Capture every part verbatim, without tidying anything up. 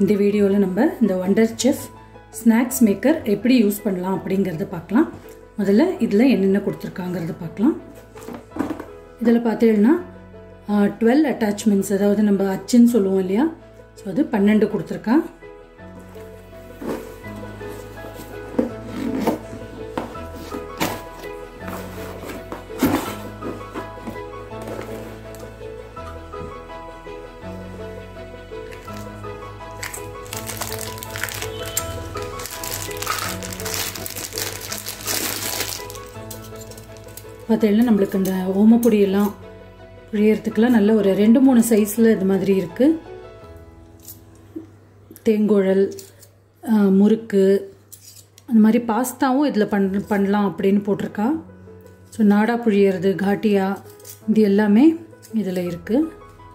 இந்த வீடியோவில் நம்ம இந்த வண்டர் செஃப் ஸ்நாக்ஸ் மேக்கர் எப்படி யூஸ் பண்ணலாம் அப்படிங்கிறத பார்க்கலாம். முதல்ல இதில் என்னென்ன கொடுத்துருக்காங்கிறத பார்க்கலாம். இதில் பார்த்தீங்கன்னா டுவெல் அட்டாச்மெண்ட்ஸ், அதாவது நம்ம அச்சுன்னு சொல்லுவோம் இல்லையா, ஸோ அது பன்னெண்டு கொடுத்துருக்கா. பார்த்தீங்கன்னா நம்மளுக்கு இந்த ஓமப்பொடியெல்லாம் புழியறதுக்கெலாம் நல்ல ஒரு ரெண்டு மூணு சைஸில் இது மாதிரி இருக்குது. தேங்குழல், முறுக்கு, அந்த மாதிரி பாஸ்தாவும் இதில் பண் பண்ணலாம் அப்படின்னு போட்டிருக்கா. ஸோ நாடா புழியறது, காட்டியா, இது எல்லாமே இதில் இருக்குது.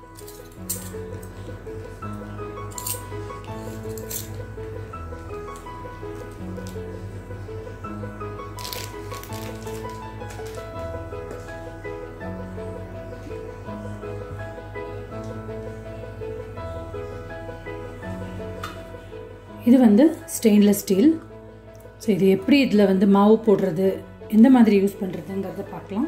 இது வந்து ஸ்டெயின்லெஸ் ஸ்டீல். ஸோ இது எப்படி இதில் வந்து மாவு போடுறது, எந்த மாதிரி யூஸ் பண்ணுறதுங்கிறத பார்க்கலாம்.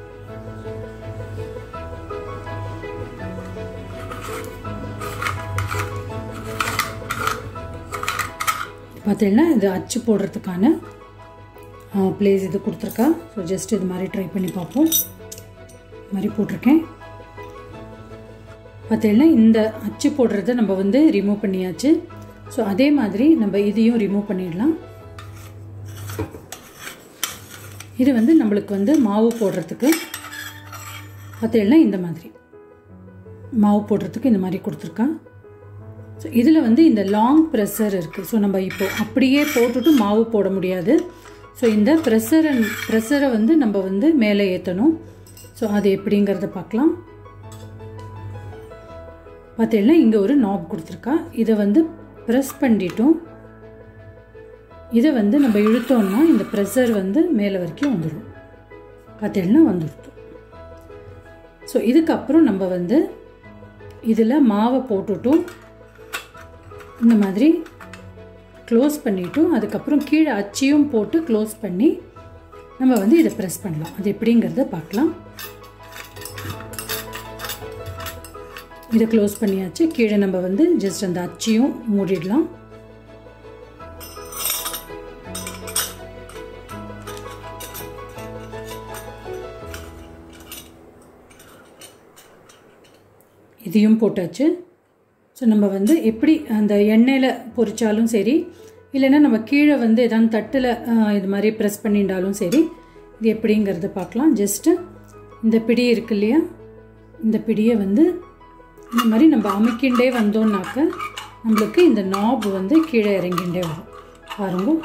பார்த்தீங்கன்னா இது அச்சு போடுறதுக்கான பிளேஸ் இது கொடுத்துருக்கா. ஸோ ஜஸ்ட் இது மாதிரி ட்ரை பண்ணி பார்ப்போம். இது மாதிரி போட்டிருக்கேன். பார்த்தீங்கன்னா இந்த அச்சு போடுறத நம்ம வந்து ரிமூவ் பண்ணியாச்சு. ஸோ அதே மாதிரி நம்ம இதையும் ரிமூவ் பண்ணிடலாம். இது வந்து நம்மளுக்கு வந்து மாவு போடுறதுக்கு பார்த்தீங்கன்னா இந்த மாதிரி மாவு போடுறதுக்கு இந்த மாதிரி கொடுத்துருக்கா. ஸோ இதில் வந்து இந்த லாங் ப்ரெஷர் இருக்குது. ஸோ நம்ம இப்போ அப்படியே போட்டுட்டு மாவு போட முடியாது. ஸோ இந்த ப்ரெஷரை ப்ரெஷரை வந்து நம்ம வந்து மேலே ஏற்றணும். ஸோ அது எப்படிங்கிறத பார்க்கலாம். பார்த்தீங்கன்னா இங்கே ஒரு நாப் கொடுத்துருக்கா. இதை வந்து ப்ரெஸ் பண்ணிட்டோம். இதை வந்து நம்ம இழுத்தோம்னா இந்த ப்ரெஷர் வந்து மேலே வரைக்கும் வந்துடும். பார்த்தீங்கன்னா வந்துடுது. ஸோ இதுக்கப்புறம் நம்ம வந்து இதில் மாவை போட்டுட்டும் இந்த மாதிரி க்ளோஸ் பண்ணிவிட்டோம். அதுக்கப்புறம் கீழே அச்சியும் போட்டு க்ளோஸ் பண்ணி நம்ம வந்து இதை ப்ரெஸ் பண்ணலாம். அது எப்படிங்கிறத பார்க்கலாம். இதை க்ளோஸ் பண்ணியாச்சு. கீழே நம்ம வந்து ஜஸ்ட் அந்த அச்சியும் மூடிடலாம். இதையும் போட்டாச்சு. ஸோ நம்ம வந்து எப்படி அந்த எண்ணெயில் பொரிச்சாலும் சரி, இல்லைன்னா நம்ம கீழே வந்து எதாவது தட்டில் இது மாதிரி ப்ரெஸ் பண்ணிட்டாலும் சரி, இது எப்படிங்கிறத பார்க்கலாம். ஜஸ்ட்டு இந்த பிடி இருக்கு இல்லையா, இந்த பிடியை வந்து இந்த மாதிரி நம்ம அமைக்கிண்டே வந்தோம்னாக்க நம்மளுக்கு இந்த நாப் வந்து கீழே இறங்கிண்டே வரும். பாருங்க.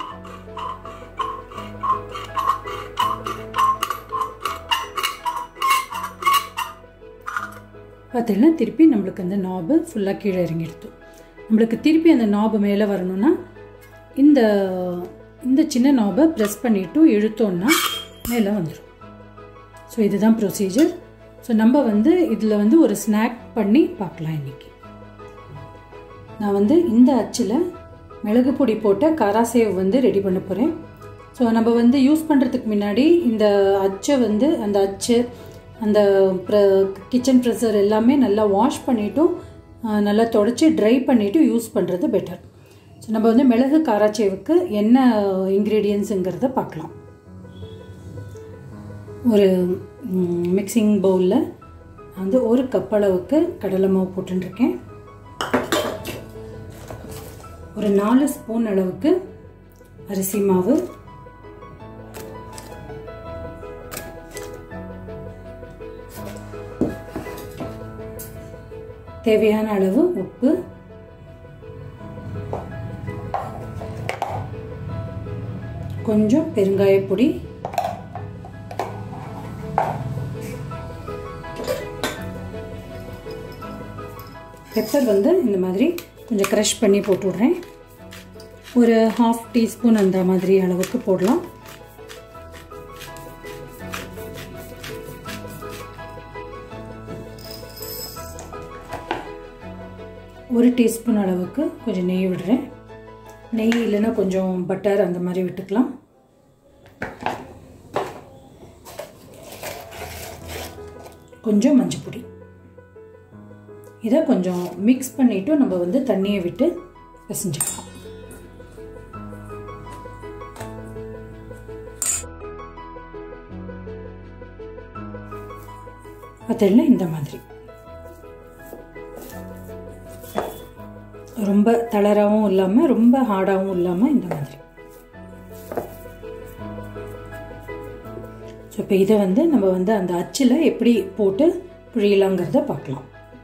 பார்த்தீங்கன்னா திருப்பி நம்மளுக்கு அந்த நாபு ஃபுல்லாக கீழே இறங்கிடுது. நம்மளுக்கு திருப்பி அந்த நாபு மேலே வரணும்னா இந்த இந்த சின்ன நாபை ப்ரெஸ் பண்ணிவிட்டு இழுத்தோன்னா மேலே வந்துடும். ஸோ இதுதான் ப்ரொசீஜர். ஸோ நம்ம வந்து இதில் வந்து ஒரு ஸ்நாக் பண்ணி பார்க்கலாம் இன்றைக்கி. நான் வந்து இந்த அச்சில் மிளகு பொடி போட்ட கராசேவ் வந்து ரெடி பண்ண போகிறேன். ஸோ நம்ம வந்து யூஸ் பண்ணுறதுக்கு முன்னாடி இந்த அச்சை வந்து அந்த அச்சு அந்த ப்ர கிச்சன் ப்ரெஷர் எல்லாமே நல்லா வாஷ் பண்ணிவிட்டும் நல்லா தொடச்சி ட்ரை பண்ணிவிட்டு யூஸ் பண்ணுறது பெட்டர். ஸோ நம்ம வந்து மிளகு காராச்சேவுக்கு என்ன இன்க்ரீடியன்ஸுங்கிறத பார்க்கலாம். ஒரு மிக்சிங் பவுலில் வந்து ஒரு கப் அளவுக்கு கடலை மாவு போட்டுருக்கேன். ஒரு நாலு ஸ்பூன் அளவுக்கு அரிசி மாவு, தேவையான அளவு உப்பு, கொஞ்சம் பெருங்காயப்பொடி, பெப்பர் வந்து இந்த மாதிரி கொஞ்சம் க்ரஷ் பண்ணி போட்டு விட்றேன். ஒரு ஹாஃப் டீஸ்பூன் அந்த மாதிரி அளவுக்கு போடலாம். ஒரு டீஸ்பூன் அளவுக்கு கொஞ்சம் நெய் விடுறேன். நெய் இல்லைன்னா கொஞ்சம் பட்டர் அந்த மாதிரி விட்டுக்கலாம். கொஞ்சம் மஞ்சள் பொடி. இதை கொஞ்சம் மிக்ஸ் பண்ணிவிட்டு நம்ம வந்து தண்ணியை விட்டு பிசைஞ்சுக்கலாம். பார்த்தீங்கன்னா இந்த மாதிரி ரொம்ப தளராகவும் இல்லாமல் ரொம்ப ஹார்டாகவும் இல்லாமல் இந்த மாதிரி. ஸோ இப்போ இதை வந்து நம்ம வந்து அந்த அச்சில் எப்படி போட்டு புழியலாங்கிறத பார்க்கலாம்.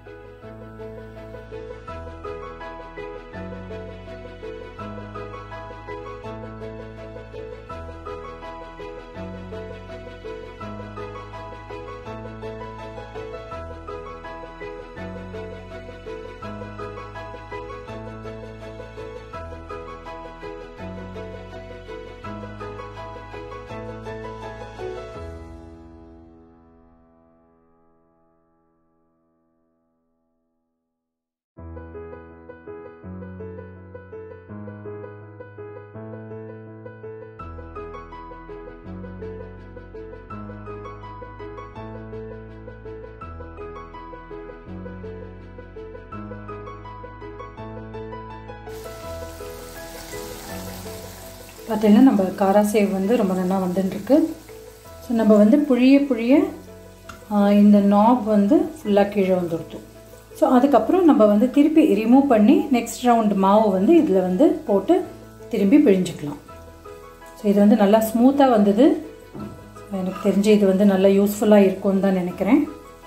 பார்த்தீங்கன்னா நம்ம காராசேவ் வந்து ரொம்ப நல்லா வந்துட்டுருக்கு. ஸோ நம்ம வந்து புழிய புழிய இந்த நாப் வந்து ஃபுல்லாக கீழே வந்துடுது. ஸோ அதுக்கப்புறம் நம்ம வந்து திருப்பி ரிமூவ் பண்ணி நெக்ஸ்ட் ரவுண்ட் மாவு வந்து இதில் வந்து போட்டு திரும்பி பிழிஞ்சிக்கலாம். ஸோ இது வந்து நல்லா ஸ்மூத்தாக வந்தது. எனக்கு தெரிஞ்சு இது வந்து நல்லா யூஸ்ஃபுல்லாக இருக்கும்னு தான் நினைக்கிறேன்.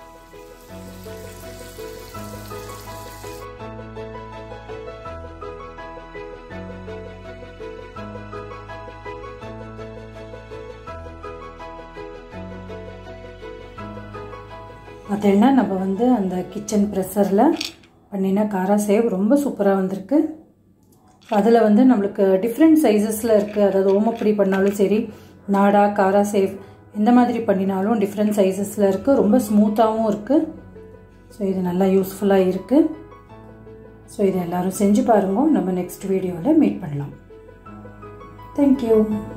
பார்த்தீங்கன்னா நம்ம வந்து அந்த கிச்சன் ப்ரெஷரில் பண்ணின காராசேவ் ரொம்ப சூப்பராக வந்திருக்கு. அதில் வந்து நம்மளுக்கு டிஃப்ரெண்ட் சைஸஸில் இருக்குது. அதாவது ஓமப்பொடி பண்ணாலும் சரி, நாடா காராசேவ் எந்த மாதிரி பண்ணினாலும் டிஃப்ரெண்ட் சைஸஸில் இருக்குது. ரொம்ப ஸ்மூத்தாகவும் இருக்குது. ஸோ இது நல்லா யூஸ்ஃபுல்லாக இருக்குது. ஸோ இதை எல்லோரும் செஞ்சு பாருங்க. நம்ம நெக்ஸ்ட் வீடியோவில் மீட் பண்ணலாம். தேங்க்யூ.